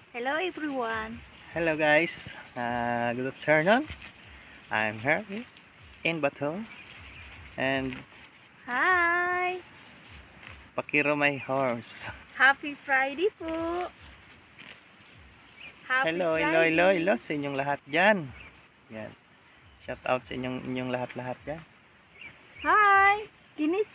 Hello everyone. Hello guys, good afternoon. I'm Harry in Bato and Hi! Pakiro my horse. Happy Friday po! Happy Hello Friday! sa inyong lahat dyan. Yan, shout out sa inyong lahat-lahat dyan. Hi! Kinis